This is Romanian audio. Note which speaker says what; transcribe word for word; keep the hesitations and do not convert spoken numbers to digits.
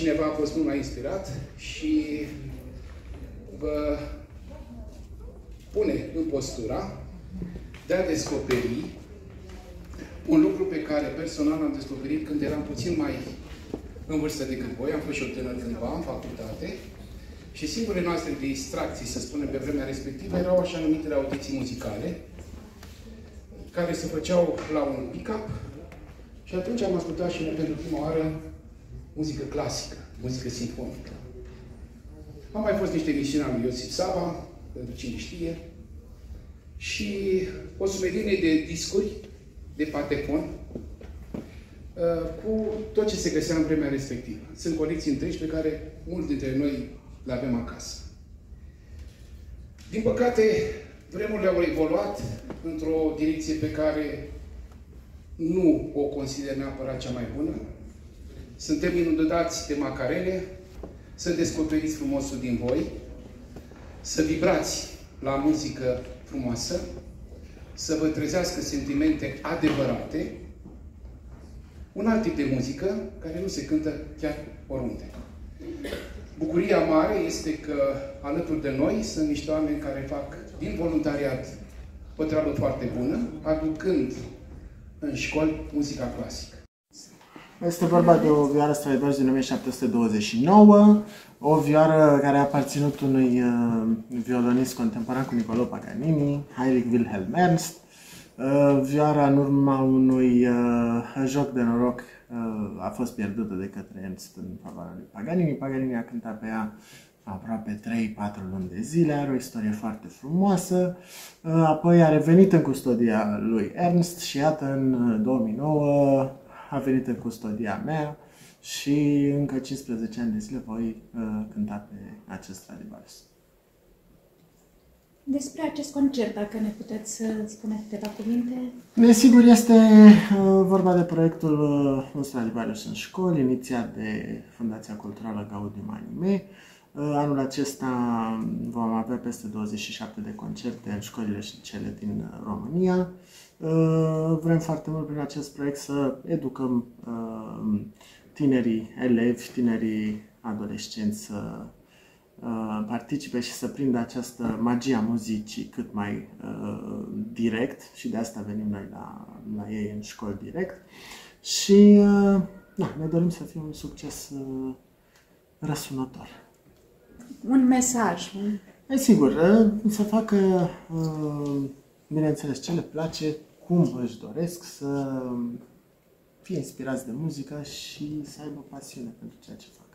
Speaker 1: cineva a fost mult mai inspirat și vă pune în postura de a descoperi un lucru pe care personal am descoperit când eram puțin mai în vârstă decât voi. Am fost și eu tânăr cândva în facultate și singurele noastre distracții, să spunem, pe vremea respectivă, erau așa numitele audiții muzicale, care se făceau la un pick-up și atunci am ascultat și pentru prima oară muzică clasică, muzică sinfonică. Am mai fost niște emisiuni al lui Iosif Saba, pentru cine știe, și o sumedenie de discuri, de patefon, cu tot ce se găsea în vremea respectivă. Sunt colecții întregi pe care mulți dintre noi le avem acasă. Din păcate, vremurile au evoluat într-o direcție pe care nu o consider neapărat cea mai bună. Suntem inundați de macarele, să descoperiți frumosul din voi, să vibrați la muzică frumoasă, să vă trezească sentimente adevărate, un alt tip de muzică care nu se cântă chiar oriunde. Bucuria mare este că alături de noi sunt niște oameni care fac din voluntariat o treabă foarte bună, aducând în școli muzica clasică.
Speaker 2: Este vorba de o vioară Stradivarius din o mie șapte sute douăzeci și nouă, o vioară care a aparținut unui uh, violonist contemporan cu Niccolò Paganini, Heinrich Wilhelm Ernst. Uh, vioara, în urma unui uh, joc de noroc, uh, a fost pierdută de către Ernst în favoarea lui Paganini. Paganini a cântat pe ea aproape trei patru luni de zile, are o istorie foarte frumoasă. Uh, apoi a revenit în custodia lui Ernst și iată, în două mii nouă a venit în custodia mea și încă cincisprezece ani de zile voi uh, cânta pe acest Stradivarius.
Speaker 3: Despre acest concert, dacă ne puteți spune câteva cuvinte?
Speaker 2: Desigur, este uh, vorba de proiectul uh, Un Stradivarius în școli, inițiat de Fundația Culturală Gaudium Anime. Uh, anul acesta vom avea peste douăzeci și șapte de concerte în școlile și cele din România. Uh, vrem foarte mult prin acest proiect să educăm uh, tinerii elevi, tinerii adolescenți să participe și să prindă această magie a muzicii cât mai uh, direct și de asta venim noi la, la ei în școli direct și uh, da, ne dorim să fie un succes uh, răsunător.
Speaker 3: Un mesaj.
Speaker 2: E sigur, uh, să facă uh, bineînțeles ce le place, cum își doresc, să fie inspirați de muzică și să aibă pasiune pentru ceea ce fac.